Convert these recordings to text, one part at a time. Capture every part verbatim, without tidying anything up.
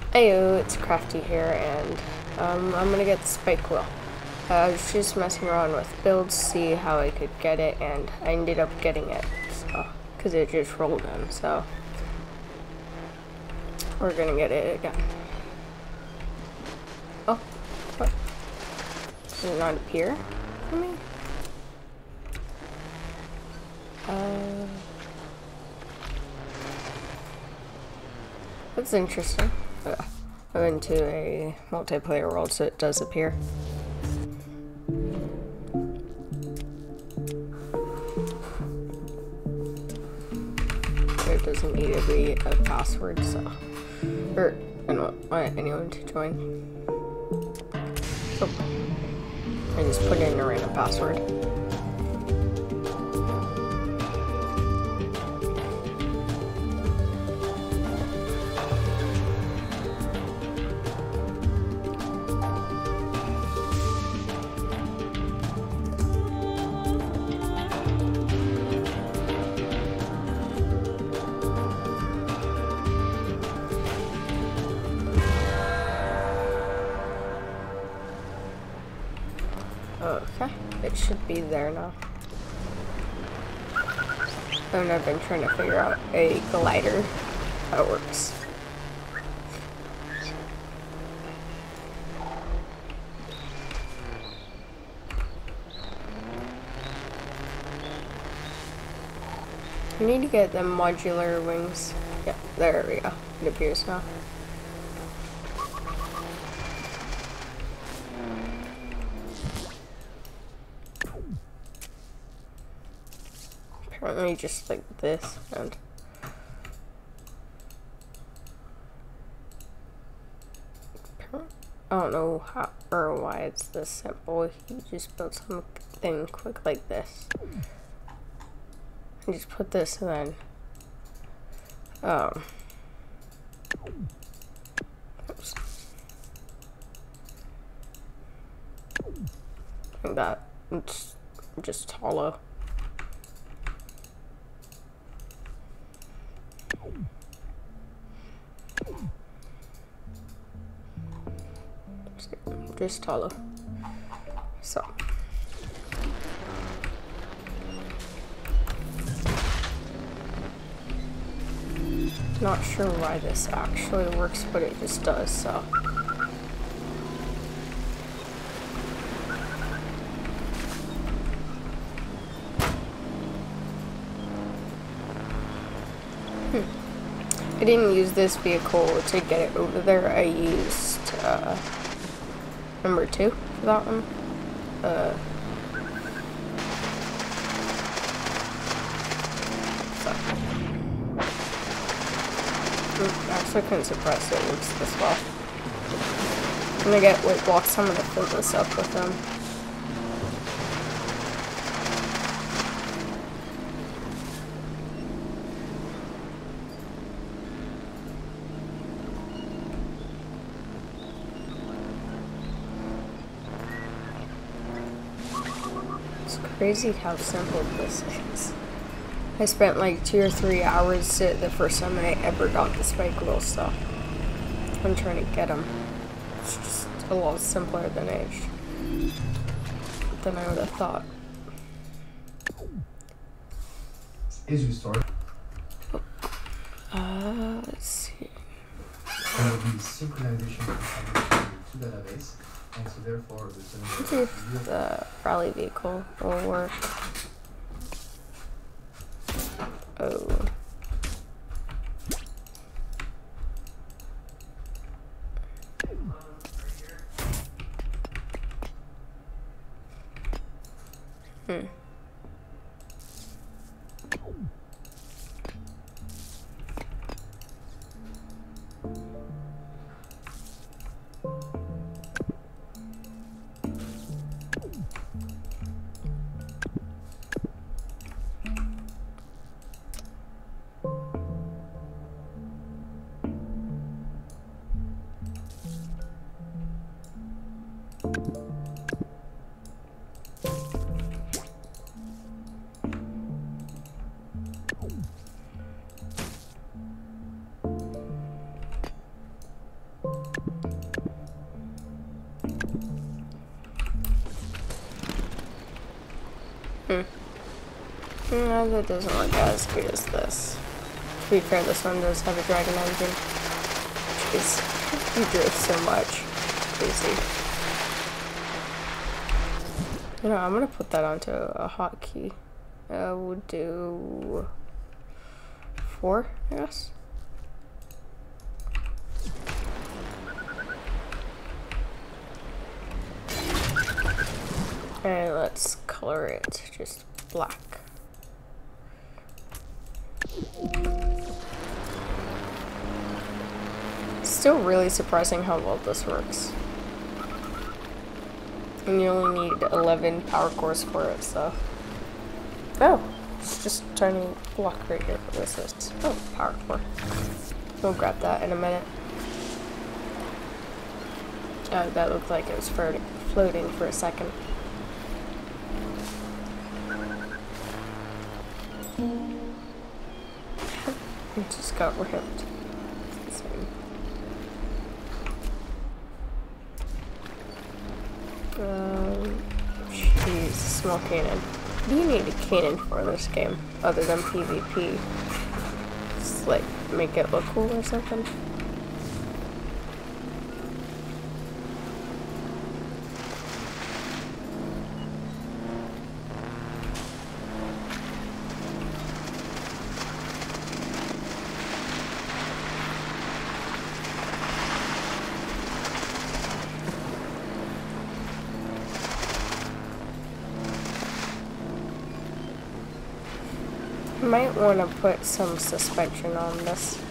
Heyo, it's Crafty here, and um, I'm gonna get the spike wheel. Uh, I was just messing around with builds, see how I could get it, and I ended up getting it, so, because it just rolled in, so we're gonna get it again. Oh, what? Does it not appear for me? Uh, that's interesting. Uh, I went to a multiplayer world, so it does appear. It doesn't need to be a password, so, or I don't want anyone to join. So I just put in a random password. Okay, it should be there now. And I've been trying to figure out a glider, how it works. You need to get the modular wings. Yeah, there we go. It appears now. Apparently just like this, and I don't know how or why it's this simple. You just build something quick like this. And just put this and then um oops. Like that. It's just hollow. Just hollow. So not sure why this actually works, but it just does, so I didn't use this vehicle to get it over there. I used uh, number two for that one. Uh, so. Actually, I couldn't suppress it. It works this well. I'm gonna get weight blocks. I'm gonna fill this up with them. Crazy how simple this is. I spent like two or three hours the first time I ever got the spike wheel, so I'm trying to get them. It's just a lot simpler than I than I would have thought. Is restored. Uh, let's see. There will be synchronization to the database. And so therefore, let's see if the rally vehicle will work. Oh. Hmm. Hmm. No, that doesn't look as good as this. To be fair, this one does have a dragon engine. Jeez, you drove so much. Crazy. You know, I'm gonna put that onto a hotkey. Uh, we'll do four, I guess. And let's color it just black. Still really surprising how well this works. And you only need eleven power cores for it, so. Oh, it's just a tiny block right here. What is this? Oh, power core. We'll grab that in a minute. Oh, that looked like it was floating for a second. It just got ripped. Um, jeez, small cannon. What do you need a cannon for this game, other than PvP? Just like make it look cool or something? Might want to put some suspension on this.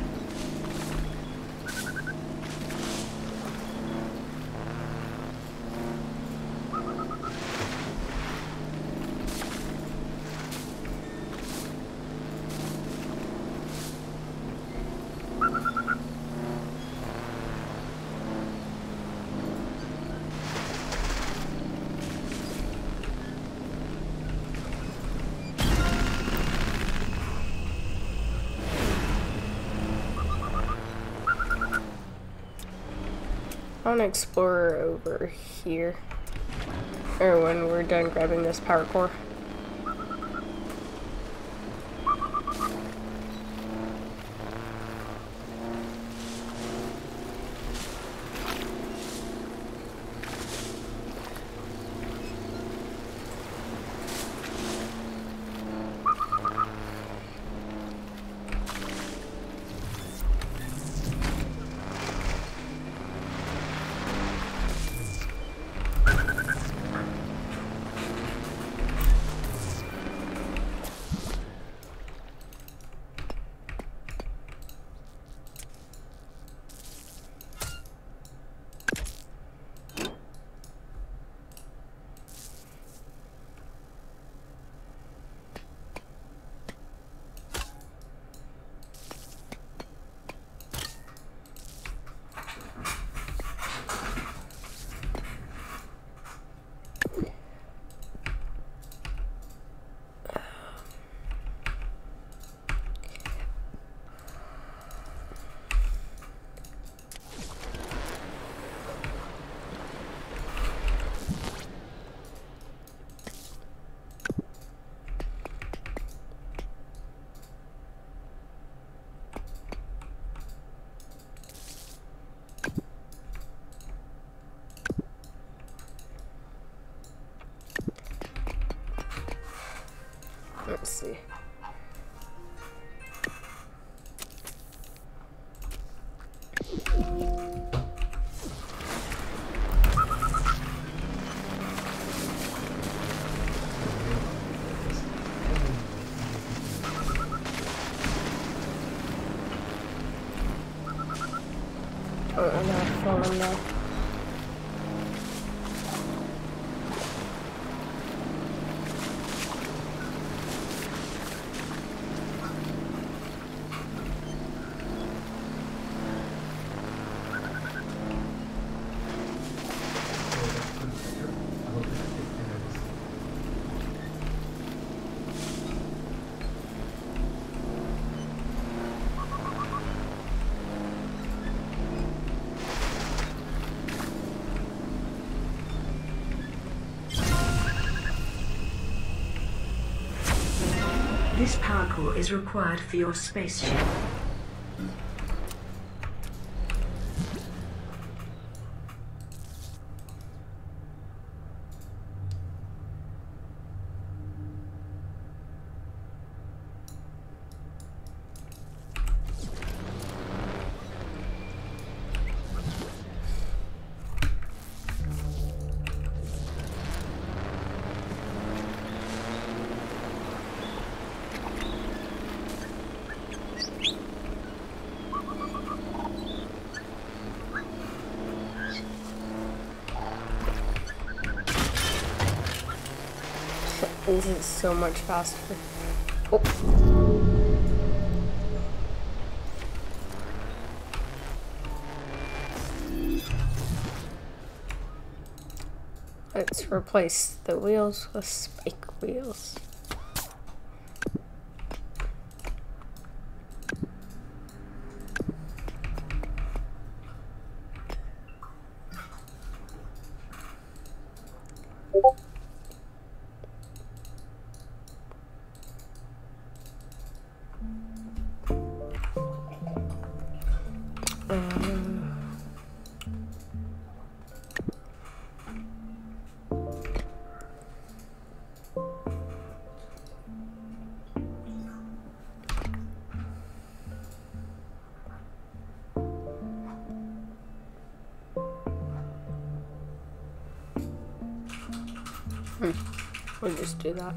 I want to explore over here, or when we're done grabbing this power core. Let's see. Oh, I'm not falling now. This power core is required for your spaceship. This is so much faster. Oh. Let's replace the wheels with spike wheels. Hmm. We'll just do that.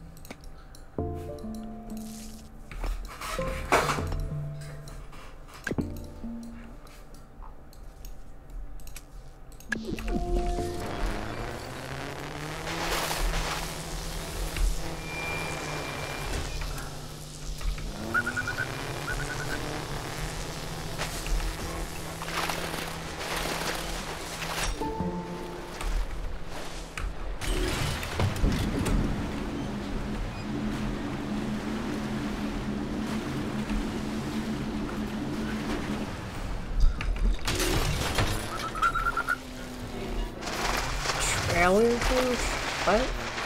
Trailer things? What?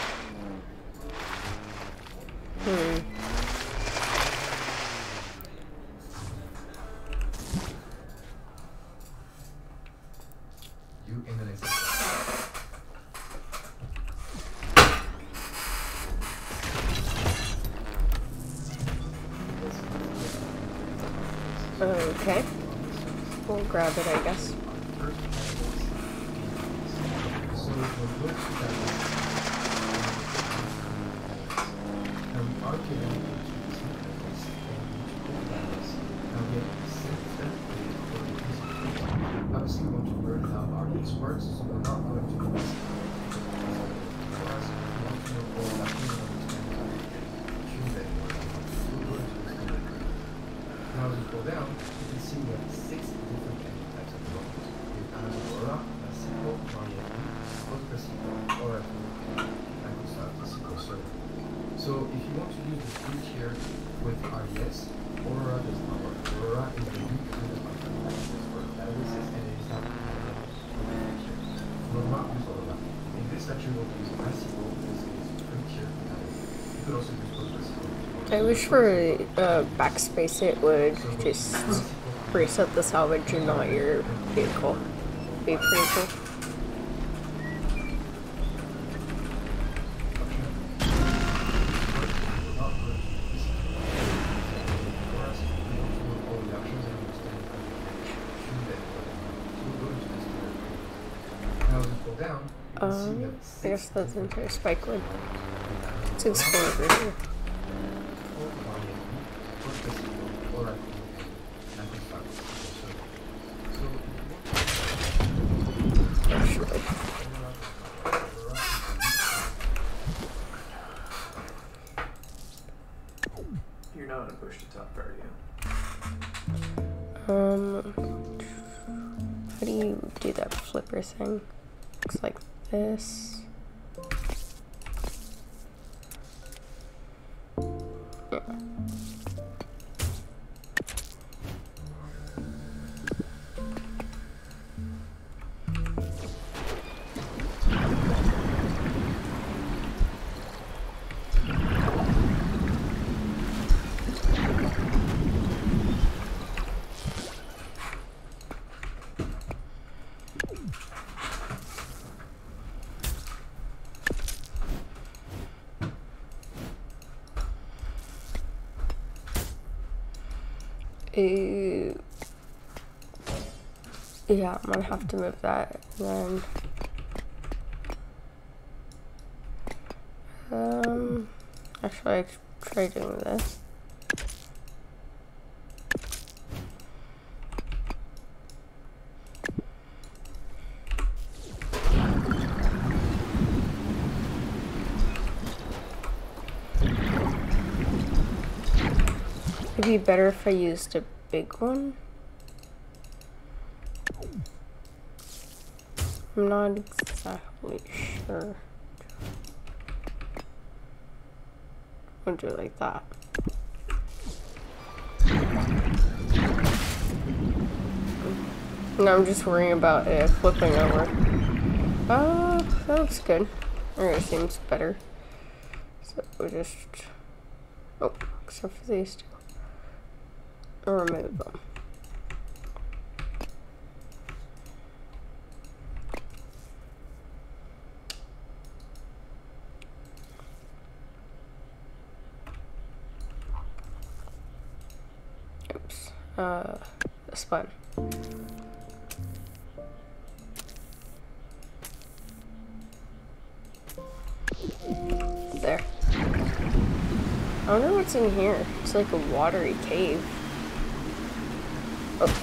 Hmm. You in the next Okay. We'll grab it, I guess. So we'll go to that list. Now we are given two levels, and each of the levels. Now we have set that for the piece. Obviously, we want to learn how our use works, so we're not going to do this. For us, we want to know all that we understand how to choose that word. We'll go into this later. Now, as we go down, you can see we have six different types of robots. We have Aurora, Nasico, Mariette, Postpresico, Oracle, and Microsoft Server. So if you want to use the switch here with R E S, Aurora does not work. Aurora is a new kind of architecture for databases, and it is not compatible with Frontier. We will not use Aurora. In this lecture, we'll use Nasico, this is Frontier compatible. You could also use Postpresico. I wish for uh, backspace it would just reset the salvage and not your vehicle. Be pretty cool. Um, I guess that's the entire spike wood. Let's explore over here. You're not in a push to top, are you? Um, how do you do that flipper thing? Looks like this. Yeah. Uh, yeah, I'm gonna have to move that. And then, um, actually, I try doing this. It'd be better if I used a big one. I'm not exactly sure. I'll do it like that. Now I'm just worrying about it flipping over. Uh, that looks good. Or it seems better. So we'll just, oh, except for these two. Or remove them. Oops. Uh, this one. There. I wonder what's in here. It's like a watery cave. Oh.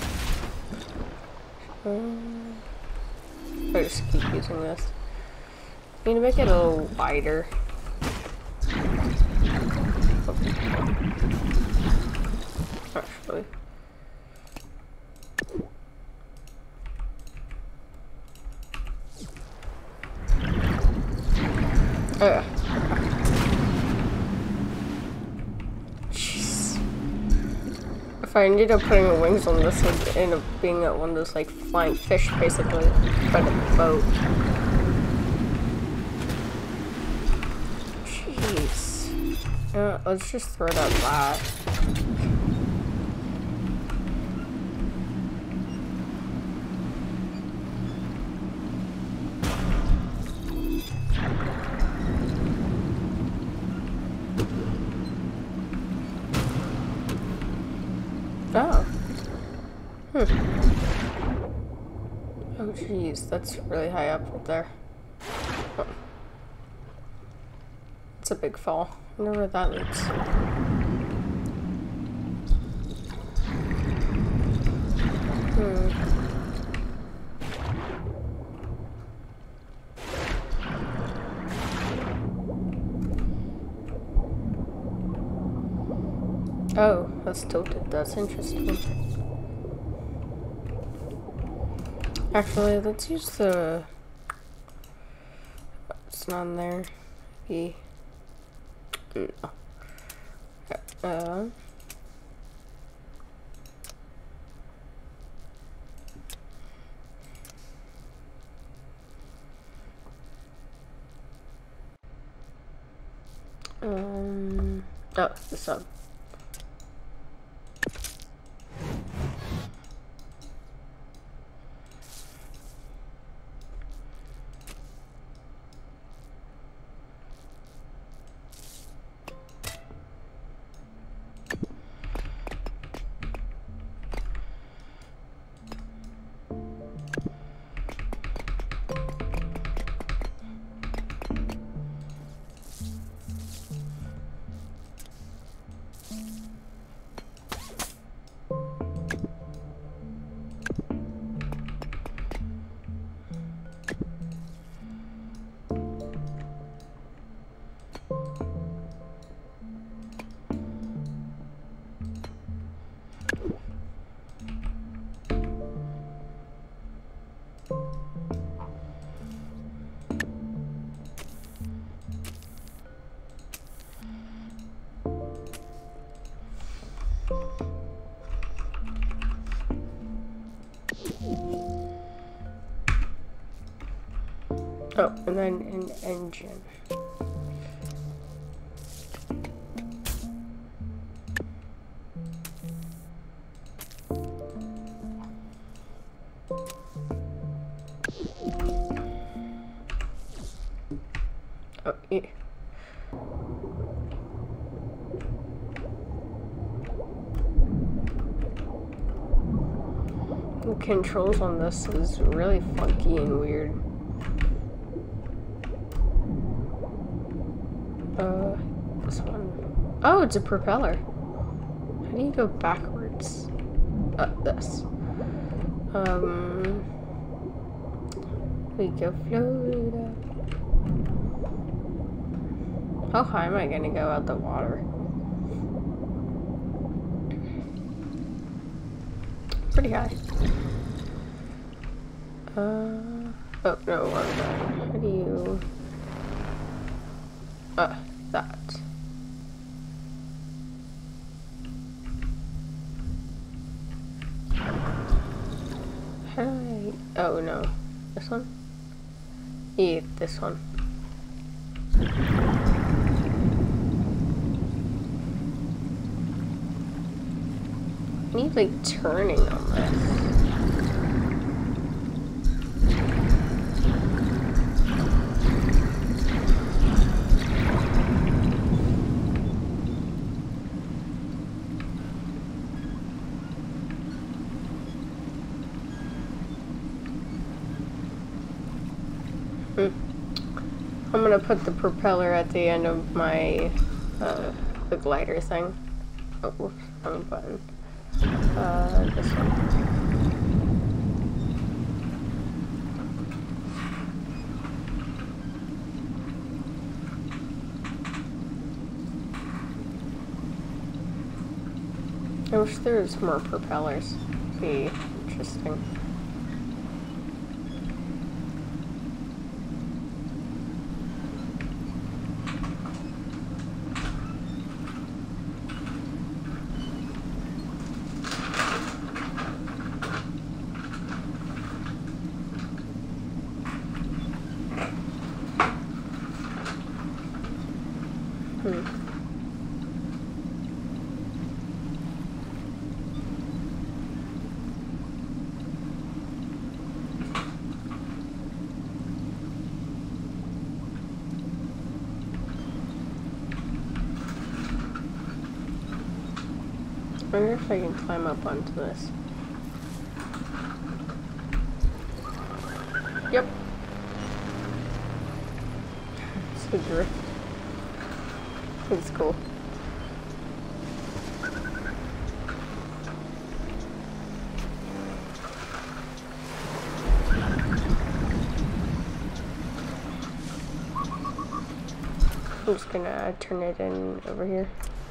Um, I just keep using this. I'm gonna make it a little wider. Actually. Oh yeah. Jeez. If I ended up putting wings on this, it would end up being one of those like flying fish, basically, but a boat. Jeez. Uh, let's just throw that back. Oh. Hmm. Oh, jeez, that's really high up right there. Oh. It's a big fall. I wonder where that leads. Hmm. Oh, that's tilted. That's interesting. Actually, let's use the... It's not in there. E. No. Uh... Um... Oh, this one. Oh, and then an engine. Oh, yeah. controls on this is really funky and weird. Uh, this one. Oh, it's a propeller. How do you go backwards? Uh, this. Um, we go Florida. How high am I gonna go out the water? Pretty high. Uh, oh no, I'm not. How do you? Uh, that. How do I? Oh no, this one. Yeah, this one. I need like turning on this. Hmm. I'm gonna put the propeller at the end of my uh, the glider thing. Oh, whoops, wrong button. Uh, this one. I wish there was more propellers. It'd be interesting. Hmm. I wonder if I can climb up onto this. Yep. It's a drift. It's cool. I'm just gonna turn it in over here.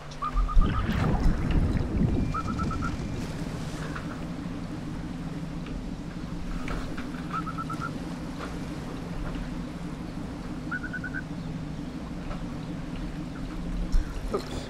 Oops.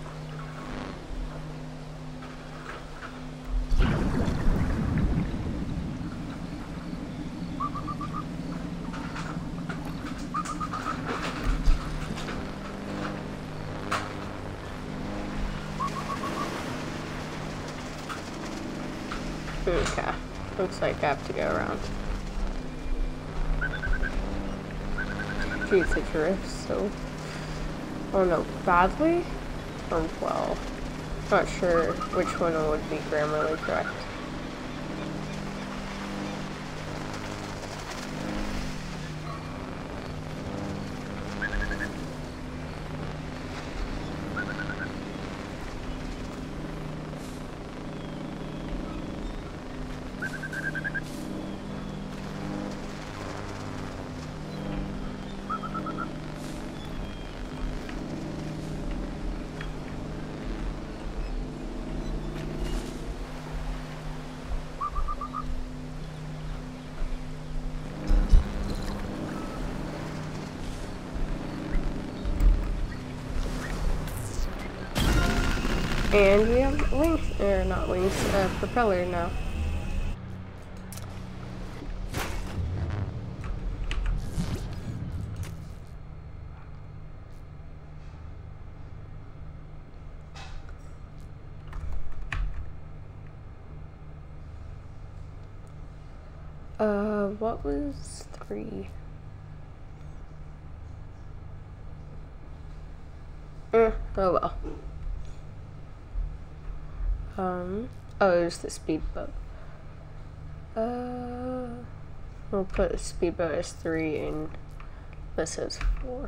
Okay, looks like I have to go around. Geez, it drifts so. Oh no, badly? Or well, not sure which one would be grammarly correct. And we have wings, or not wings, uh, propeller now. Uh, what was three? Eh, oh well. Um, oh, it was the speedboat. We'll put speedboat as three and this as four.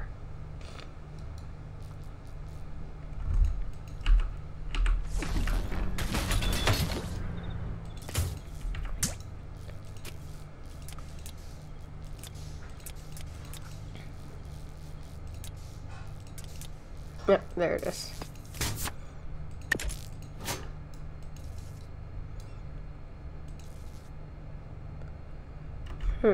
Yep, there it is. Hmm.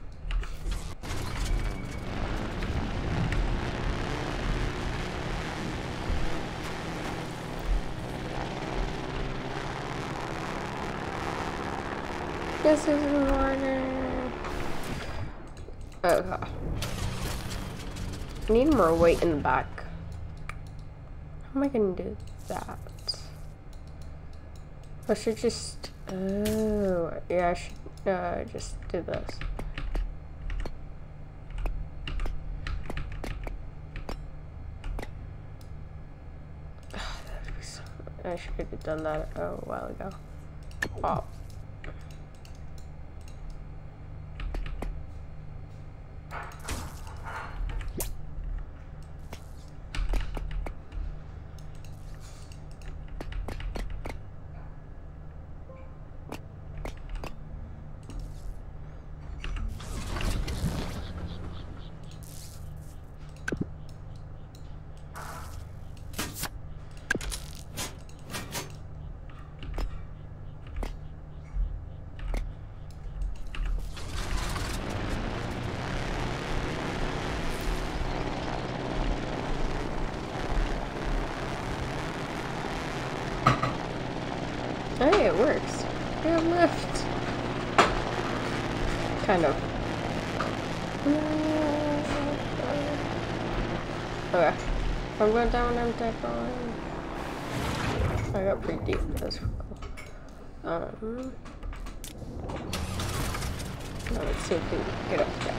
This is morning. Okay. I need more weight in the back. How am I gonna do that? I should just. Oh, yeah, I should uh, just do this. I should have done that a while ago. Oh. Hey, it works. Yeah, lift. Kind of. Okay. If I'm going down, I'm dead on. I got pretty deep. That's cool. Um. Now let's see if we can get up there.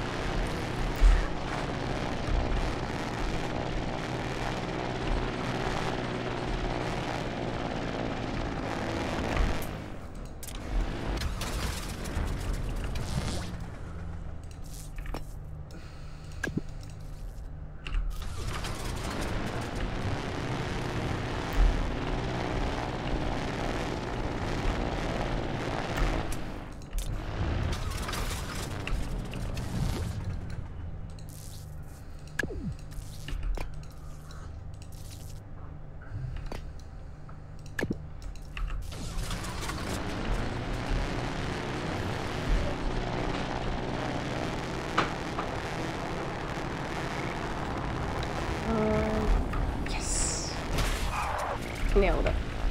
Nailed it.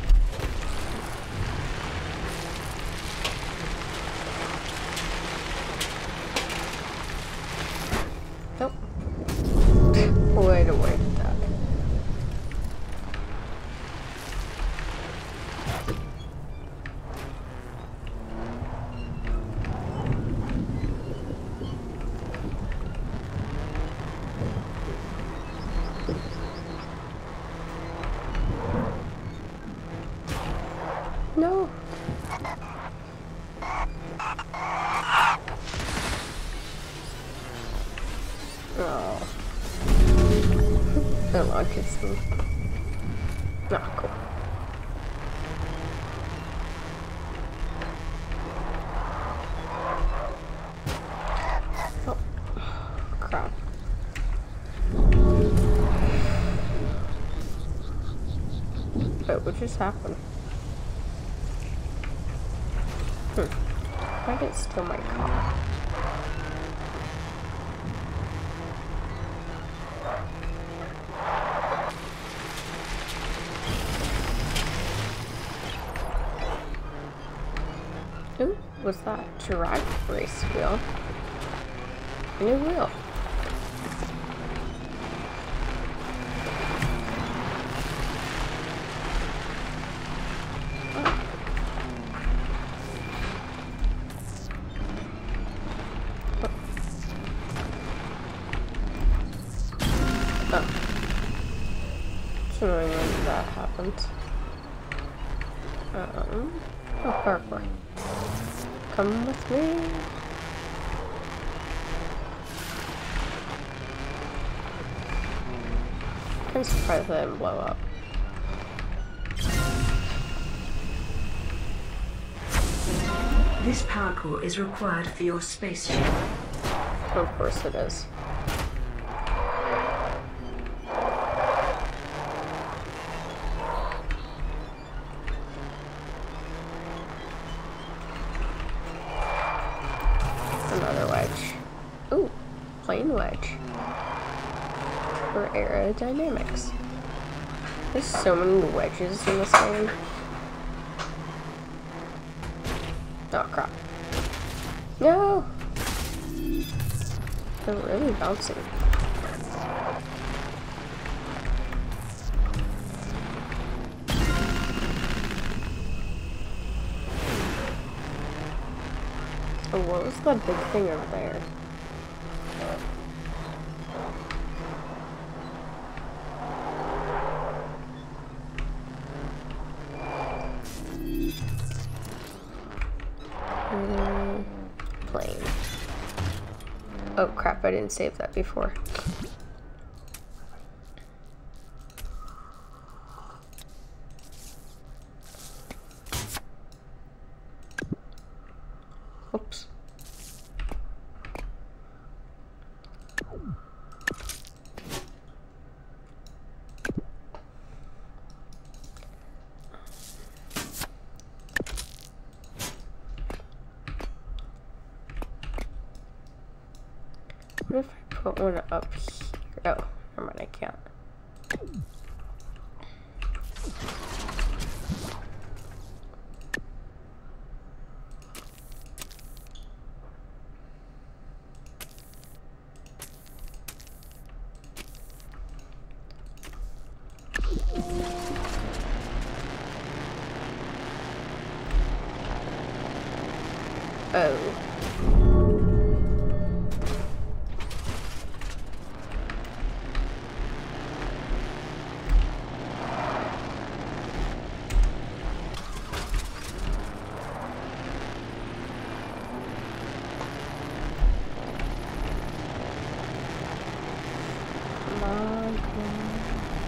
Nope. Way to wait that. No. Oh. The lock is me. Ah, cool. Oh. Crap. Wait, what just happened? Hmm. I can steal my car. Ooh, what's that? Giraffe race wheel. A new wheel. When that happens. Um, oh, parkour. Come with me. I'm surprised that didn't blow up. This power core is required for your spaceship. Of course it is. Another wedge. Ooh, plain wedge. For aerodynamics. There's so many wedges in this game. Oh crap. No! They're really bouncing. Oh, what was that big thing over there? Mm, plane. Oh crap, I didn't save that before. Oops. What if I put one up here? Oh, never mind, I can't. Oh. Come on, come on.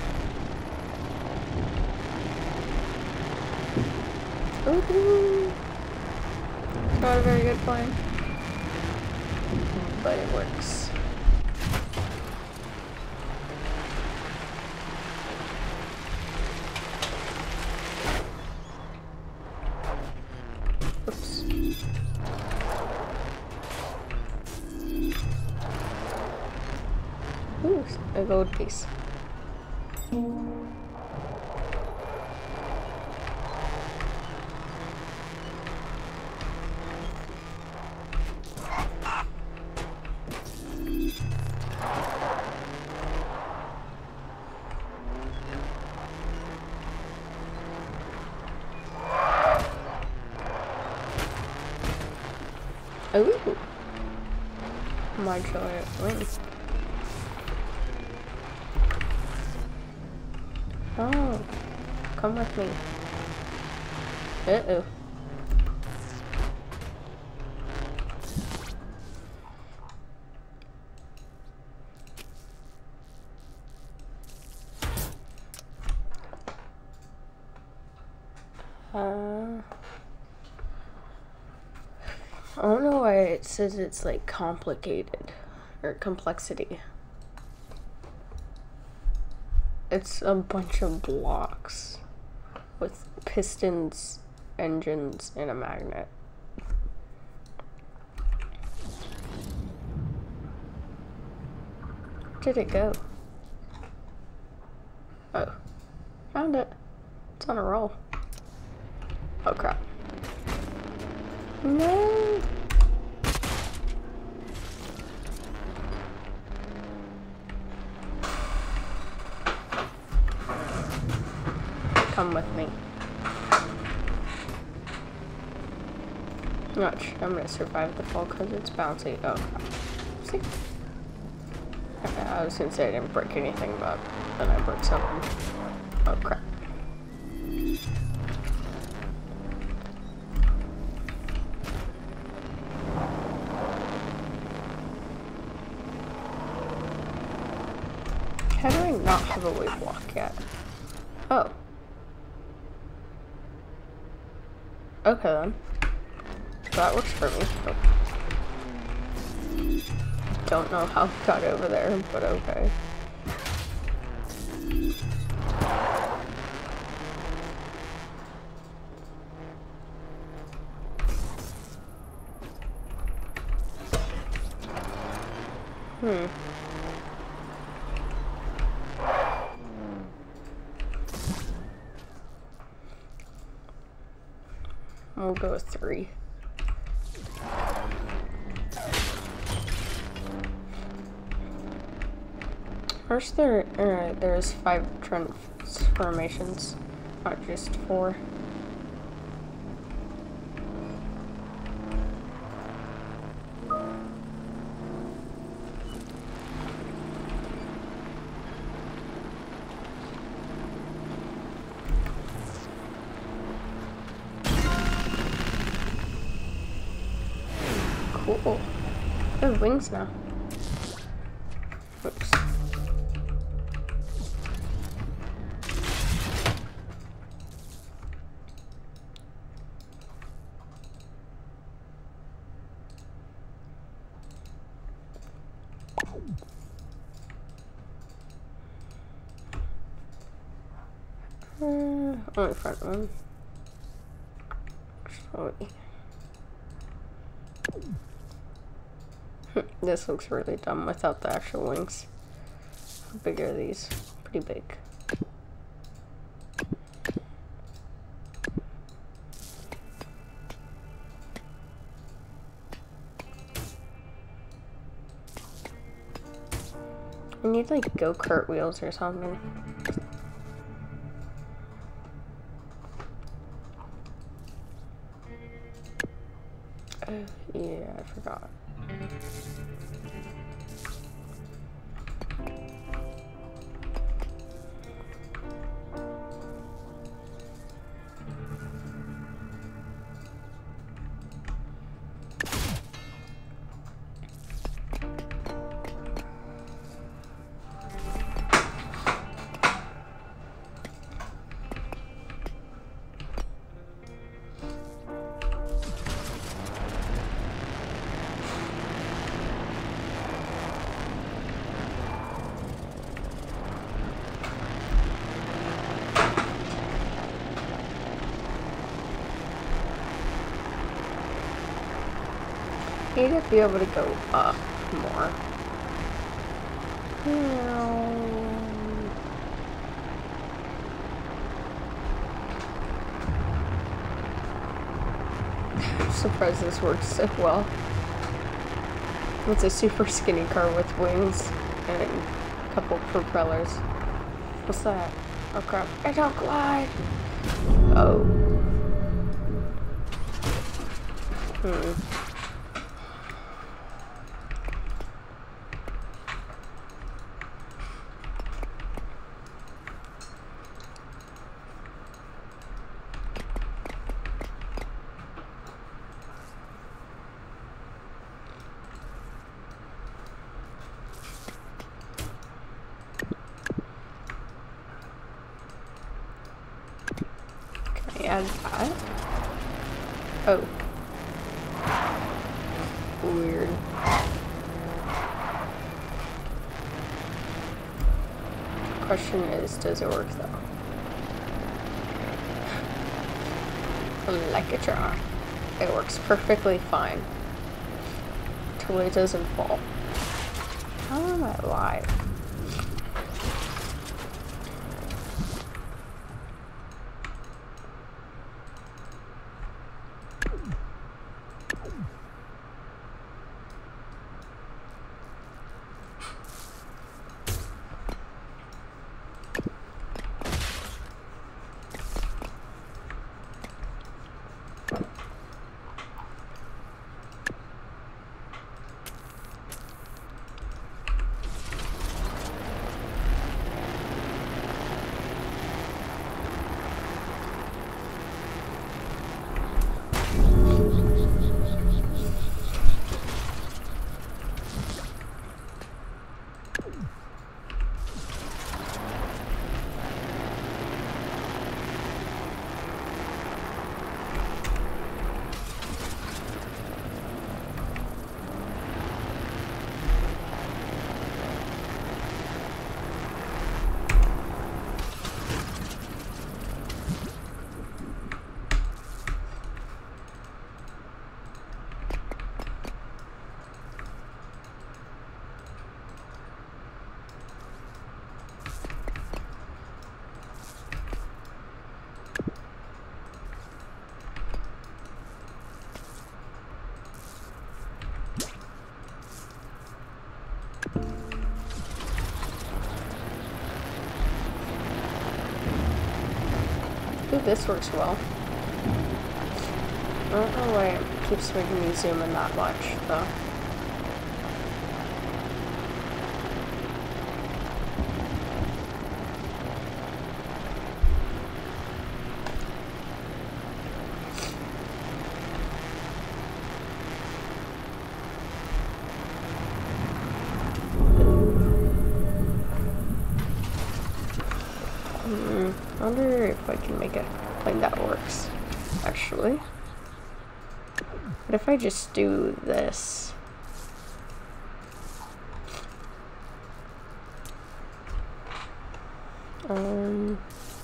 Ooh. Not a very good plan, but it works. Oops. Ooh, a gold piece. Ooh, modular wings. Oh, come with me. Uh-oh. Uh, I don't know why it says it's like complicated or complexity. It's a bunch of blocks with pistons, engines, and a magnet. Where did it go? Oh, found it. It's on a roll. Oh crap. No! Come with me. Not sure I'm gonna survive the fall because it's bouncy. Oh crap. See? I was gonna say I didn't break anything, but then I broke something. Oh crap. How do I not have a wave walk yet? Oh. Okay then. That works for me. Oh. Don't know how I got over there, but okay. Hmm. We'll go with three. First, there uh, there's five transformations, not just four. Cool. I have wings now. Oops. Uh, only front one. Sorry. This looks really dumb without the actual wings. How big are these? Pretty big. I need like go-kart wheels or something. Uh, yeah, I forgot. I need to be able to go up more. I'm surprised this works so well. It's a super skinny car with wings and a couple propellers. What's that? Oh crap. I don't glide! Oh. Hmm. Add that. Oh. Weird. Question is, does it work though? Like it or not. It works perfectly fine. Totally doesn't fall. How am I alive? this works well. I don't know why it keeps making me zoom in that much, though. Hmm, I wonder if I can make it like that works, actually. But if I just do this, um,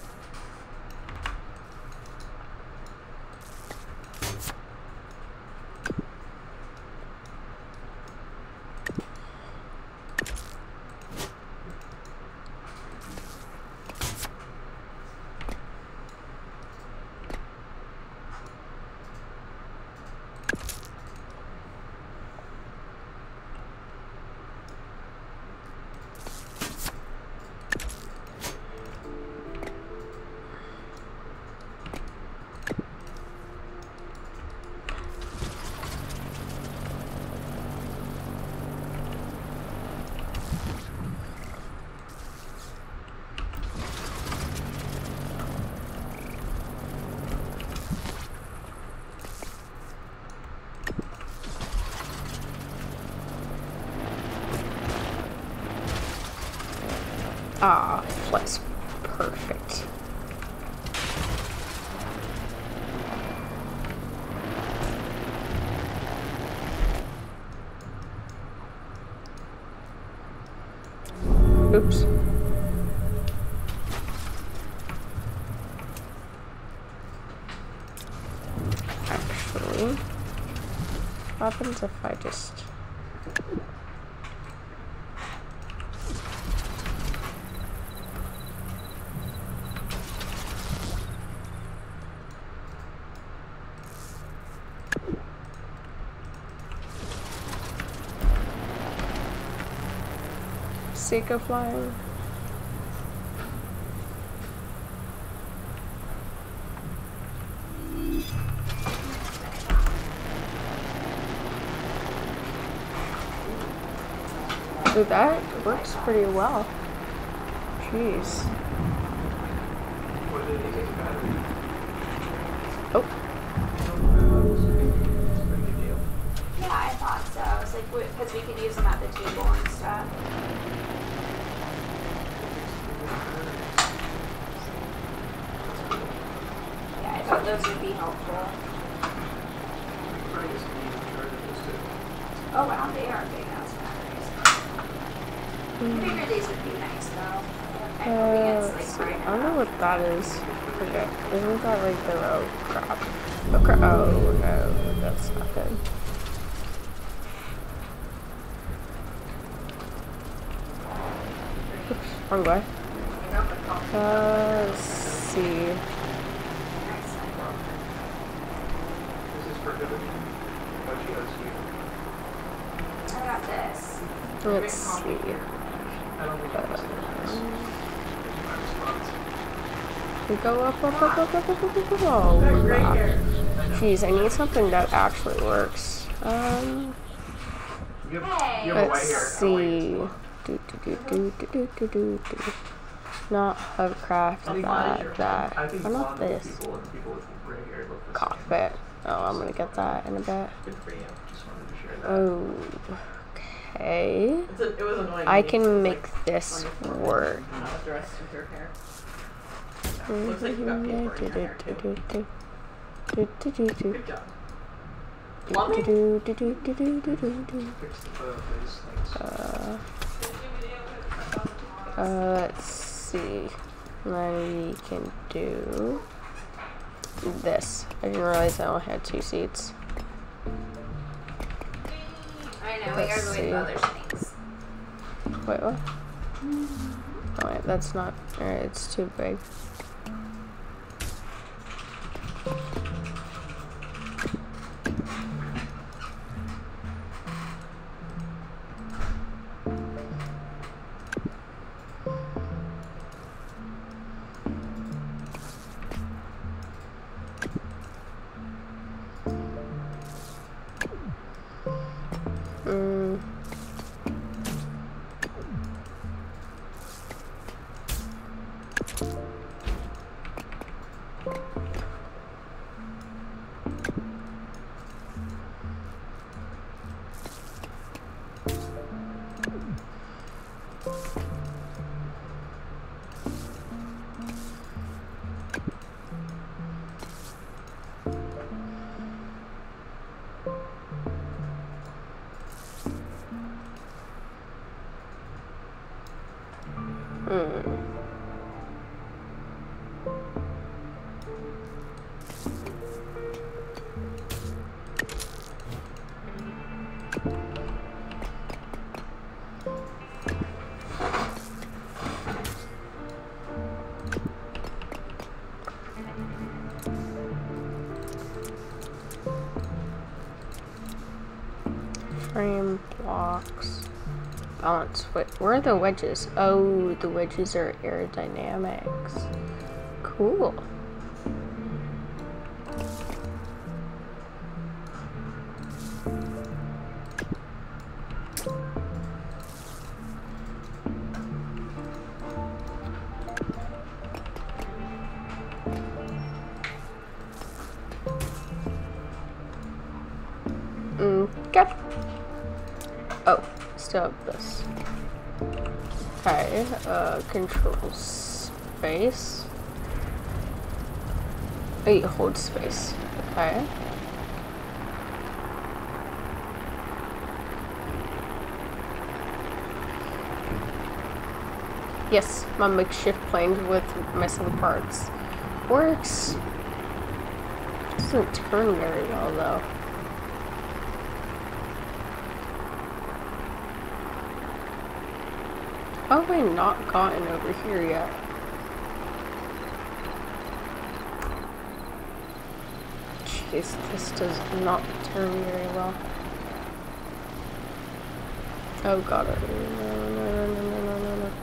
ah, that's perfect. Oops. Actually, what happens if I just... sake of flying. Dude, that works pretty well. Jeez. What did they take a battery? Oh. Yeah, I thought so. I was like, because we could use them at the table and stuff. Yeah, I thought those would be helpful. Oh wow, they are big ass batteries. I figured these would be nice though. I hope Uh, it gets, let's like, see. bright I don't know enough. what that is. Forget. Isn't that like the oh crap? Oh crap! Oh no, that's not good. Oops, wrong way. Uh, let's see. This is for good. What you guys do? I got this. Let's see. I don't think that's my response. We go up, up, up, up, up, up, up, up, up. Oh crap! Jeez, I need something that actually works. Um, You have, you have a white let's hair. see. Do do do do do do do do do. Not hovercraft. I think That that. I think Why not blonde this? people and people with gray hair look the same. Cockpit. Oh, I'm gonna get that in a bit. Good for you. Just wanted to share that. Oh, okay. It's a, it was annoying. I me, can like, make this work. Not dressed with your hair. Looks like you got paper in your hair too. Good job. Plumbing? Fix the both of these things. Uh, uh, let's see. Then we can do this. I didn't realize I only had two seats. I know, we Let's gotta go see. with other things. Wait, what? Oh, wait, that's not. Alright, it's too big. frame blocks. Balance. Wait, where are the wedges? Oh, the wedges are aerodynamics. Cool. Okay. Oh, still have this. Okay, uh, control space. Wait, hold space. Okay. Yes, my makeshift plane with missing parts works. Doesn't turn very well though. How have I not gotten over here yet? Jeez, this does not turn very well. Oh god, no, no, no, no, no, no, no.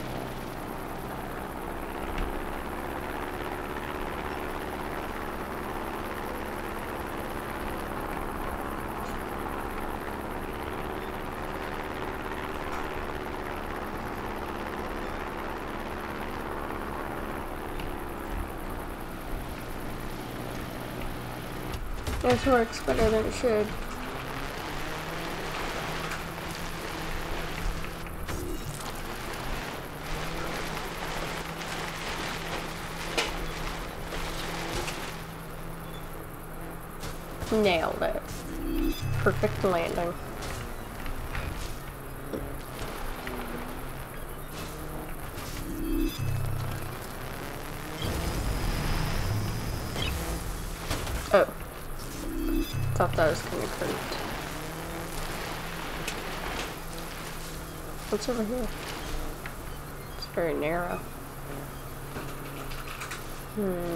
This works better than it should. Nailed it. Perfect landing. Oh. Thought that was kind of curved. What's over here? It's very narrow. Hmm.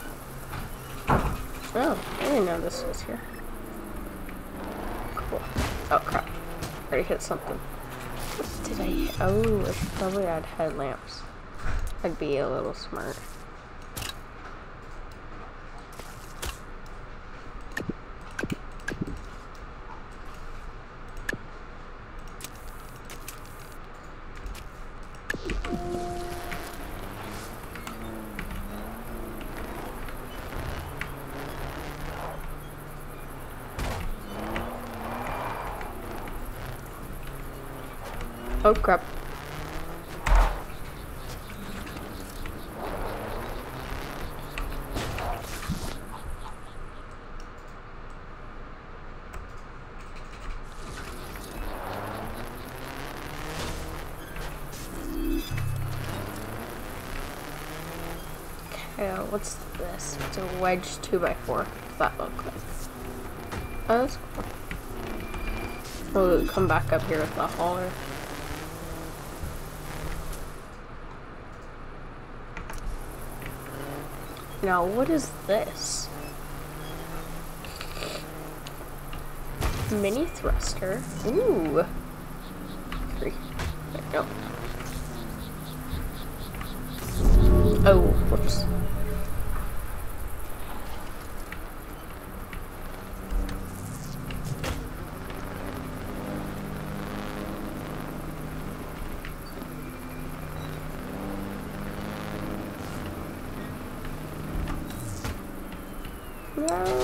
Oh, I didn't know this was here. Cool. Oh crap. Already hit something. What did I hit? Oh, I should probably add headlamps. I'd be a little smart. Oh crap. Okay, what's this? It's a wedge two by four. What's that look like? Oh, that's cool. We'll come back up here with the hauler. Now, what is this? Mini thruster. Ooh. Three. No. Oh, whoops. No.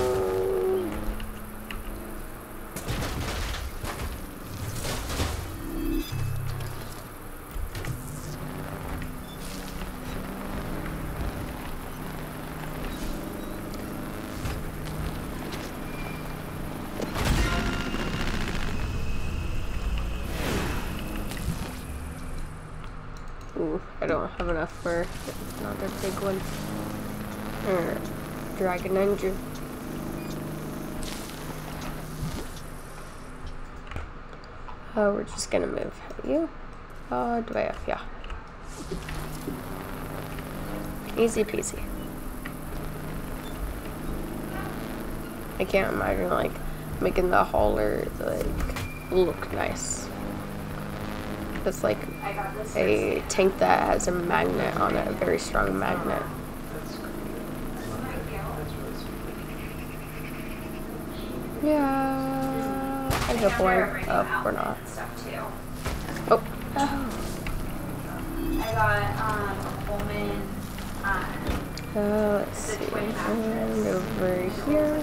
Ooh, I don't have enough for another big one. Or dragon engine. Oh, we're just gonna move you. Uh, do I have? Yeah. Easy peasy. I can't imagine like making the hauler like look nice. It's like I got this. a tank that has a magnet on it, a very strong magnet. That's cool. Thank you. That's really sweet. Yeah, I go And for they're it. bringing Oh, out we're not. Stuff too. Oh, I got um, a Pullman. Um, uh, let's see. And over here.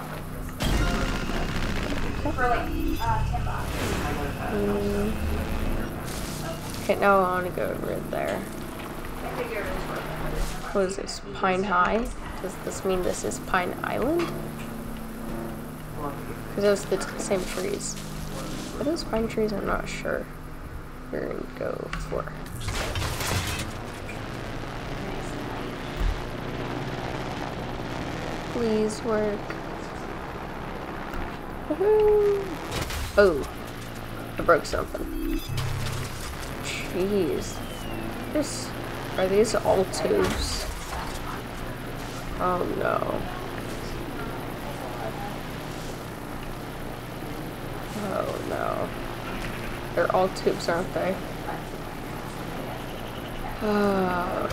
for like uh, ten bucks. Mm. Okay, now I want to go over there. I figured it was worth it. What is this? Pine High? Does this mean this is Pine Island? Because those are the t same trees. Are those pine trees? I'm not sure. We're gonna go for. Please work. Woohoo! Oh, I broke something. Jeez. This, are these all tubes? Oh no. Oh no. They're all tubes, aren't they? Oh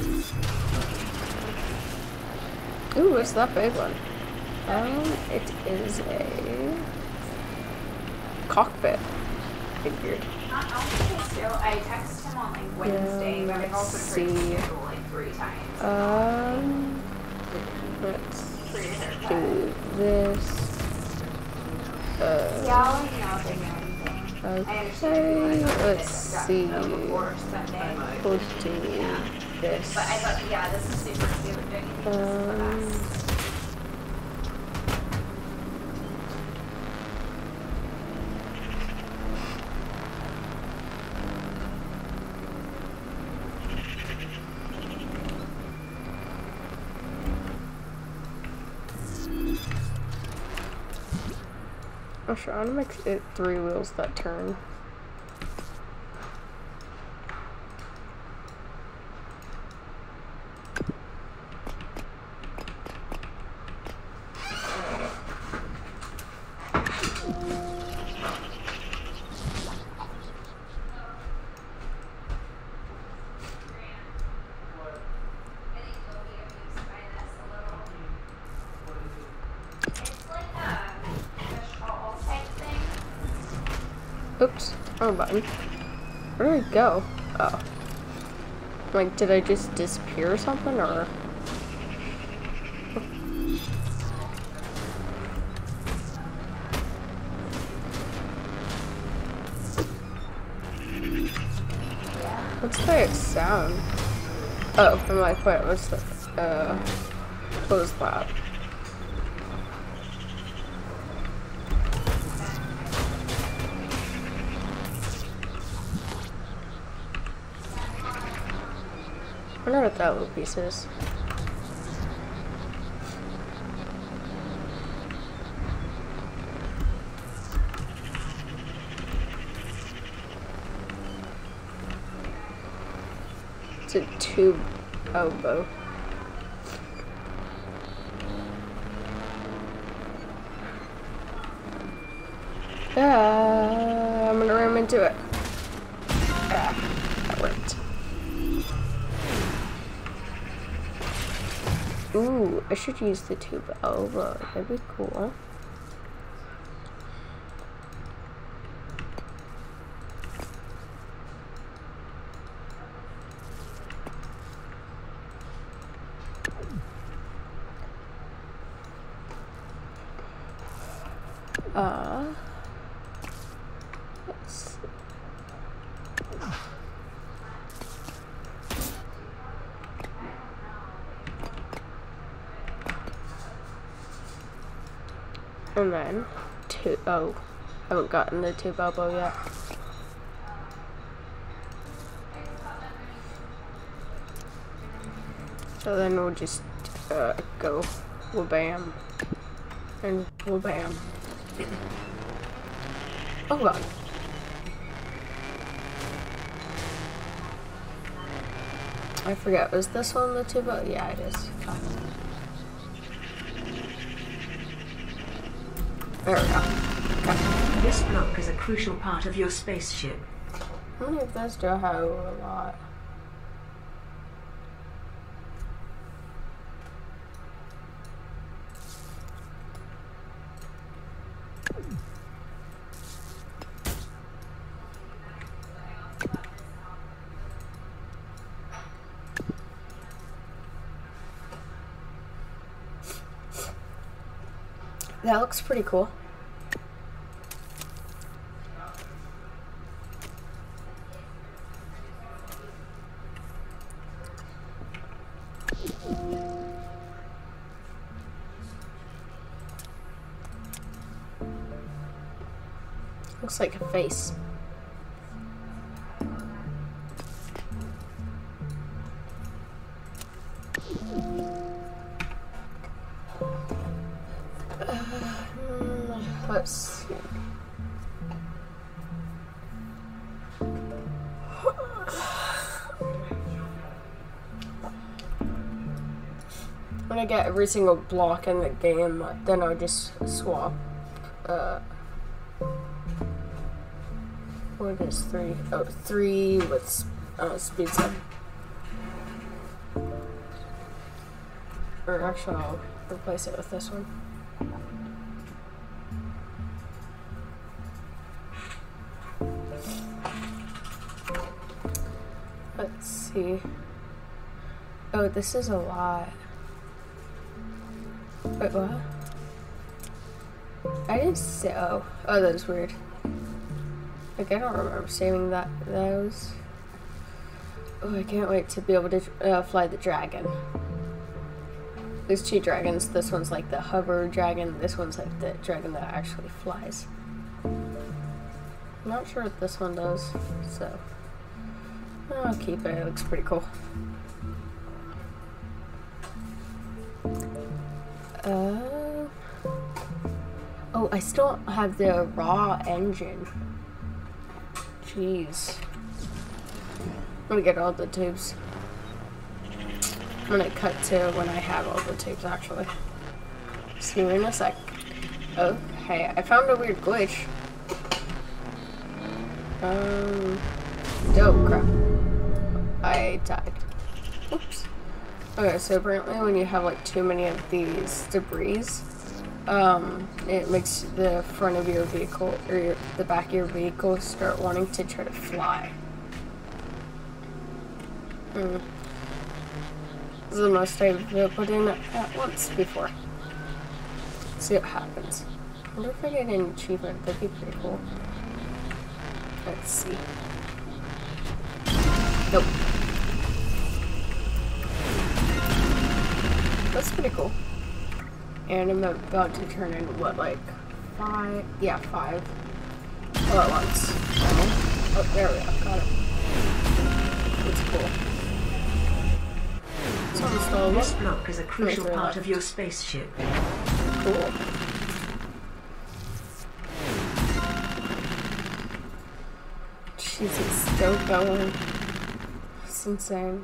no. Ooh, what's that big one? Um, it is a cockpit. Figured. I I texted him on like Wednesday, but I've also let's tried to see. schedule like three times. Um, let's do this. Uh, Yeah, I'll let you know if they know anything. I understand okay, if you guys let's got see. it done before Sunday. We'll do this. But I thought, yeah, this is super cute. Don't you think this is the Um, best? I'm sure I want to make it three wheels that turn. Oops, wrong button. Where did I go? Oh. Like, did I just disappear or something, or? What's that sound? Oh, I'm like, wait, what's the, uh, what was that? I wonder what that little piece is. It's a tube elbow. Ah, I'm gonna ram into it. Ah, that worked. Ooh, I should use the tube elbow. That'd be cool. Uh, let's see. And then, two, oh, I haven't gotten the tube elbow yet. So then we'll just uh, go wha-bam and wha-bam. Oh god. I forget, was this one the tube elbow? Yeah, it is. Oh. There we go. Okay. This block is a crucial part of your spaceship. How many of those do I have? A lot. That looks pretty cool. Looks like a face. Let's see. When I get every single block in the game, then I'll just swap. Uh, what is three? Oh, three with uh, speed up. Or actually, I'll replace it with this one. Let's see. Oh, this is a lot. Wait, what? I didn't say. Oh, oh, that was weird. Like, I don't remember saving that. Those. Oh, I can't wait to be able to uh, fly the dragon. There's two dragons. This one's like the hover dragon. This one's like the dragon that actually flies. I'm not sure what this one does, so I'll keep it. It looks pretty cool. Uh, oh, I still have the raw engine. Jeez. I'm gonna get all the tubes. I'm gonna cut to when I have all the tubes, actually. See you in a sec. Okay, I found a weird glitch. Um, oh crap. I died. Oops. Okay, so apparently when you have like too many of these debris, um, it makes the front of your vehicle, or your, the back of your vehicle start wanting to try to fly. Hmm. This is the most I've uh, put in at once before. Let's see what happens. I wonder if I get an achievement. That'd be pretty cool. Let's see. Nope. That's pretty cool. And I'm about to turn in, what, like, five? Yeah, five. All at once. Oh, there we go. Got it. It's cool. It's almost all This block is a crucial part left. of your spaceship. Cool. Jeez, it's still going. It's insane.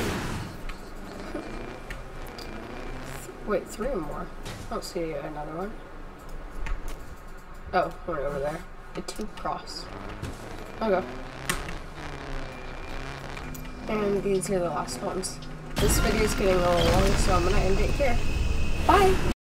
Wait, three more. I don't see another one. Oh, one over there. A two cross. Okay. And these are the last ones. This video is getting a little long, so I'm gonna end it here. Bye!